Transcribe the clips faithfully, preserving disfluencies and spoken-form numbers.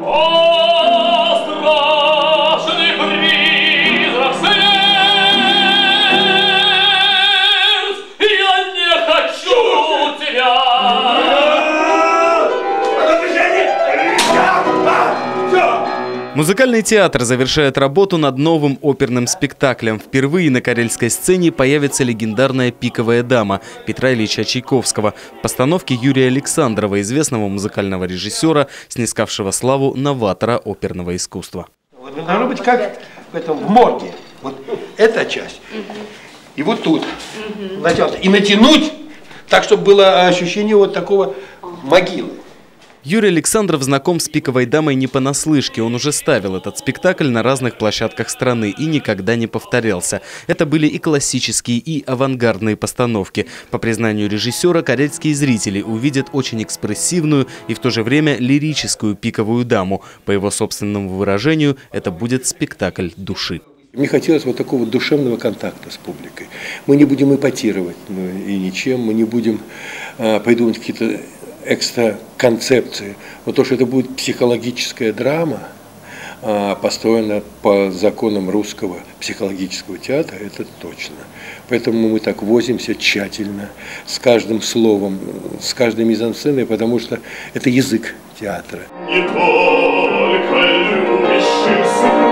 Музыкальный театр завершает работу над новым оперным спектаклем. Впервые на карельской сцене появится легендарная «Пиковая дама» Петра Ильича Чайковского в постановке Юрия Александрова, известного музыкального режиссера, снискавшего славу новатора оперного искусства. Вот должно быть как в этом в морге. Вот эта часть. И вот тут. Натянуто. И натянуть так, чтобы было ощущение вот такого могилы. Юрий Александров знаком с «Пиковой дамой» не понаслышке. Он уже ставил этот спектакль на разных площадках страны и никогда не повторялся. Это были и классические, и авангардные постановки. По признанию режиссера, карельские зрители увидят очень экспрессивную и в то же время лирическую «Пиковую даму». По его собственному выражению, это будет спектакль души. Мне хотелось вот такого душевного контакта с публикой. Мы не будем эпатировать и ничем, мы не будем а, придумывать какие-то экстра концепции. Но то, что это будет психологическая драма, построена по законам русского психологического театра, это точно. Поэтому мы так возимся тщательно, с каждым словом, с каждой мизансценой, потому что это язык театра. Не только любящих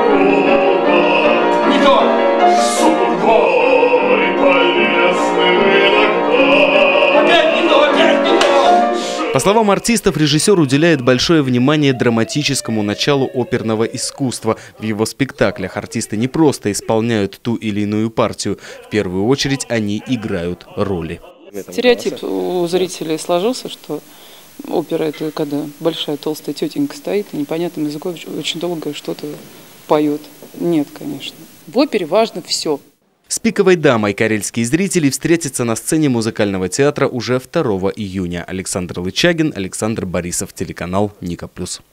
супругов, не только супругой полезным иногда. Опять не то, опять не то. По словам артистов, режиссер уделяет большое внимание драматическому началу оперного искусства. В его спектаклях артисты не просто исполняют ту или иную партию. В первую очередь они играют роли. Стереотип у зрителей сложился, что опера – это когда большая толстая тетенька стоит и непонятным языком очень долго что-то поет. Нет, конечно. В опере важно все. С «Пиковой дамой» карельские зрители встретятся на сцене музыкального театра уже второго июня. Александр Лычагин, Александр Борисов, телеканал Ника Плюс.